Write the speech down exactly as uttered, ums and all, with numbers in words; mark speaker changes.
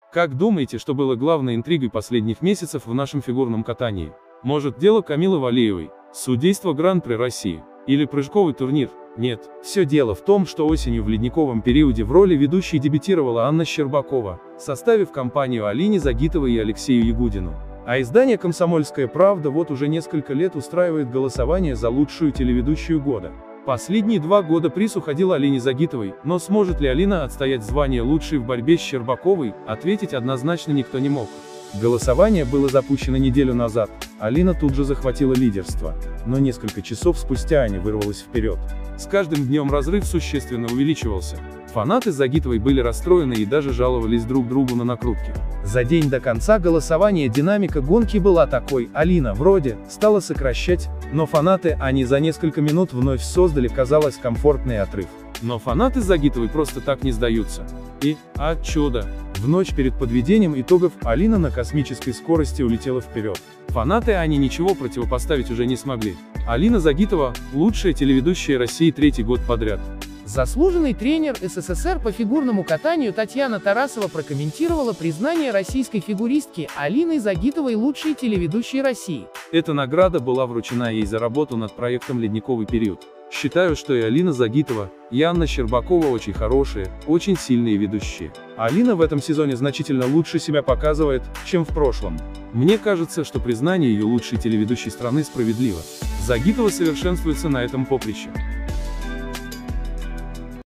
Speaker 1: Как думаете, что было главной интригой последних месяцев в нашем фигурном катании? Может, дело Камилы Валеевой, судейство Гран-при России, или прыжковый турнир? Нет, все дело в том, что осенью в ледниковом периоде в роли ведущей дебютировала Анна Щербакова, составив компанию Алине Загитовой и Алексею Ягудину. А издание «Комсомольская правда» вот уже несколько лет устраивает голосование за лучшую телеведущую года. Последние два года приз уходил Алине Загитовой, но сможет ли Алина отстоять звание лучшей в борьбе с Щербаковой, ответить однозначно никто не мог. Голосование было запущено неделю назад, Алина тут же захватила лидерство, но несколько часов спустя Аня вырвалась вперед. С каждым днем разрыв существенно увеличивался. Фанаты Загитовой были расстроены и даже жаловались друг другу на накрутки. За день до конца голосования динамика гонки была такой: Алина, вроде, стала сокращать, но фанаты Ани за несколько минут вновь создали, казалось, комфортный отрыв. Но фанаты Загитовой просто так не сдаются. И, а чудо! В ночь перед подведением итогов Алина на космической скорости улетела вперед. Фанаты Ани ничего противопоставить уже не смогли. Алина Загитова – лучшая телеведущая России третий год подряд.
Speaker 2: Заслуженный тренер СССР по фигурному катанию Татьяна Тарасова прокомментировала признание российской фигуристки Алины Загитовой лучшей телеведущей России.
Speaker 1: Эта награда была вручена ей за работу над проектом «Ледниковый период». Считаю, что и Алина Загитова, и Анна Щербакова очень хорошие, очень сильные ведущие. Алина в этом сезоне значительно лучше себя показывает, чем в прошлом. Мне кажется, что признание ее лучшей телеведущей страны справедливо. Загитова совершенствуется на этом поприще.